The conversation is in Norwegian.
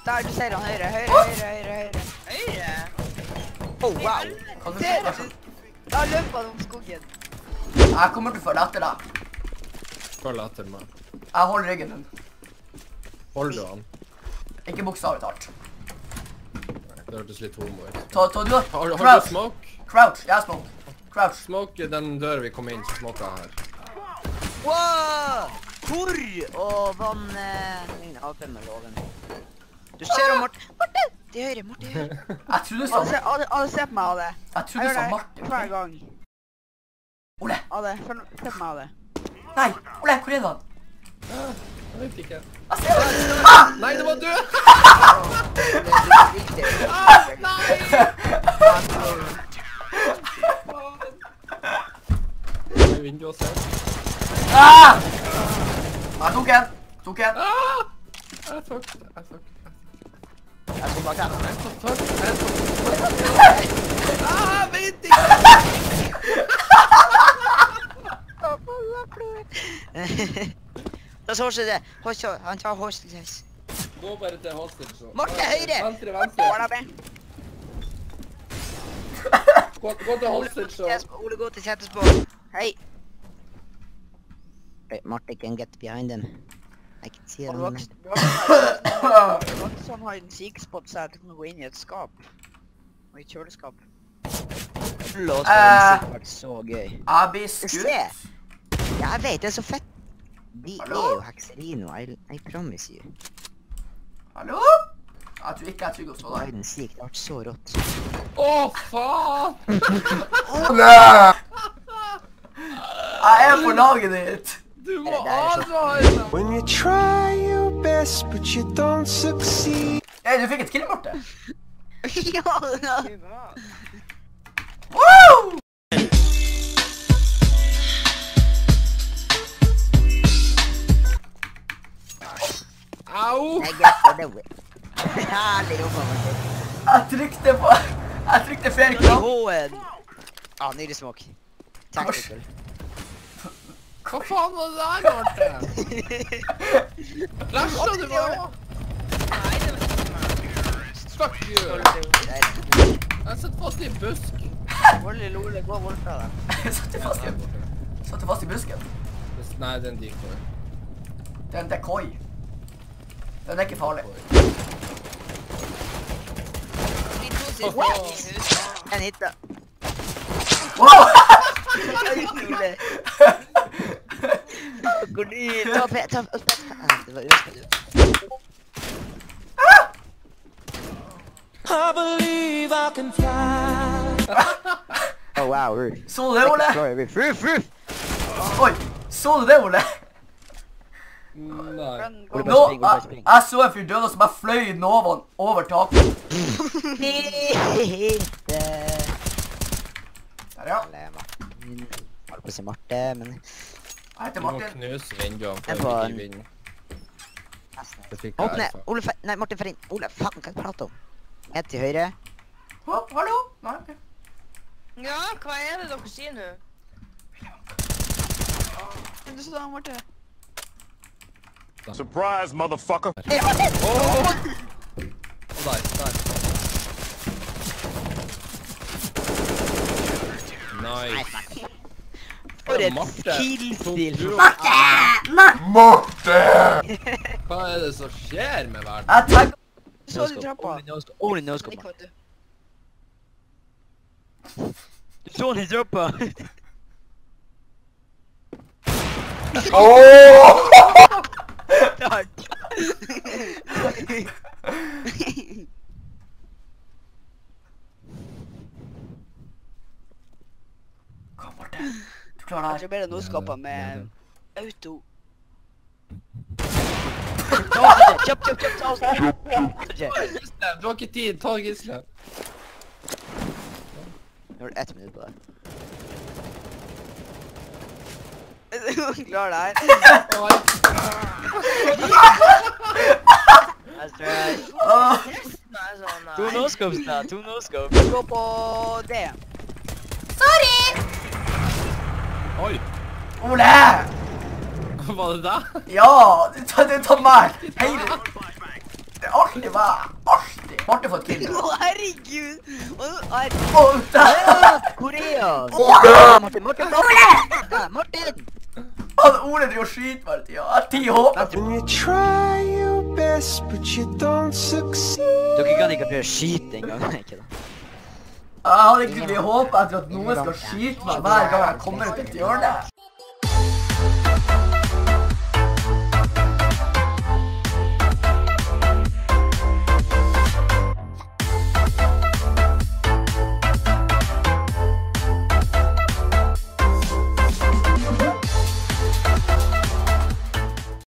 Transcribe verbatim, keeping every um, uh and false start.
Der, du ser han høyre, høyre, høyre, høyre, høyre. Høyre? Oh, wow. Kan du Ser se? du? Da løper han om skogen. Jeg kommer til å følge etter deg. Følg etter meg. Jeg holder ryggen din. Hold du han? Ikke bokstavlig talt. Det hørtes litt homo ut. Ta, ta, du har... Har, har du Crouch. smoke? Crouch. Jeg har smoke. Crouch. Smoke den døren vi kom inn, så smoker jeg her. Wow! Hvor? Og vann... Ingen A P M-loven. Du ser om Martin. Martin! Til høyre, Martin, høyre. Jeg trodde du Alle sa... ser, alle, alle ser på meg, Ade. Jeg trodde du sa Martin. Hver gang. Ole. Ade, følg- se på meg, Ade. Nei. Ole, hvor er han? Jeg vet ikke. Jeg ser han. Ah! Nei, det var du! Nei! Vinduet ser. Ah! Jeg tok en. Tok en. Ah! Jeg tok det, jeg tok det. Jeg skal bak her. Jeg tok det, jeg tok det. Ah, jeg vet ikke! Da så ikke det. Han tar hostage. Gå bare til hostage. så. Marte, høyre! Venstre, venstre. Går det med? Gå, gå til hostage, så. Ole, gå til setesbå. Hei. Hey, Marte can get behind them. I can see them. Det var ikke sånn hide and seek spot, så jeg må gå inn i et skap. Og i et kjøleskap. Låst hide and seek var så gøy. Jeg blir skutt. Se! Ja, jeg vet, det er så fett. De er Hallo? jo hekseri nå, I, I promise you. Hallo? Jeg tror ikke jeg er trygg å stå der. Hide and seek, det har vært så rått. Åh, faen! Ole! Jeg er på laget ditt. Du må Det er så- advare meg! When you try your best, but you don't succeed. Hey, du fikk et kill, Marte. Ja, Woo! Au! jeg get det way. Herlig jobba, Martin. Jeg trykte på... Jeg trykte flere knapp. H-en. Ah, nydelig smak. Tactical. Hva faen var det der, Marte? Flasha du bare? Nei, det var ikke meg. Fuck you! Jeg sitter fast i en busk. Voldelig lole, gå bort fra deg. Jeg satt fast i... Satt fast i busken. Nei, det er en decoy. Det er en decoy. Den er ikke farlig. De to siste i huset. En hit da. Wow! Lole. Går du i... Ta pe... Ta... Det var urettferdig. I believe I can fly. Oh, wow, roof. Så du det, Ole? Sorry, roof, roof, roof! Oi, så du det, Ole? Nei. Ole, Nå, bare spring, Ole, bare jeg, spring. jeg så en fyr død og som bare fløy i noven over taket. Hit! Der, ja. Eller Martin. Jeg holdt på å si Marte, men... Jeg heter Du må Martin. knuse vinduene Jeg for får å en- ikke vinne. Det fikk jeg Åpne! erfare. Ole, fe... Nei, Martin, fer inn. Ole, faen, hva er det prate om? Et til høyre. Hå, hallo? Nei, ok. Ja, hva er det dere sier nå? Du sa Marte. Surprise, motherfucker. Åh! Der, der. Nice. For et Marte. killstil. Du- Marte! Hva er det som skjer med verden? Jeg tenker... Så du trappa? Only no scope. Ikke vet du. Du så den i trappa. Åh! Takk. Kom, Marte. Du klarer Jeg det tror bare no scope med auto. Kjøp, kjøp, kjøp, ta oss her. Du har ikke tid, ta gislet. Nå har du ett minutt på deg. Du klarer det her. That's right. Åh! Nei, sånn, nei. To no-scopes da, to no-scopes. Gå på det. Oi, Ole! var det deg? Ja, du tar, du tar meg. Hei, du. artig, hva? Artig! Martin får et kill. Å, herregud! Å, herregud. Å, der! Ja, Korea! Ole! Martin, Martin, Martin! Martin! Han Ole driver og skyter meg hele tiden. Jeg har ti håp. And you try your best, but you don't succeed. Dere kan ikke prøve å skyte en gang, ikke da? Jeg hadde egentlig håpet etter at noen skal skyte meg hver gang jeg kommer ut et hjørne.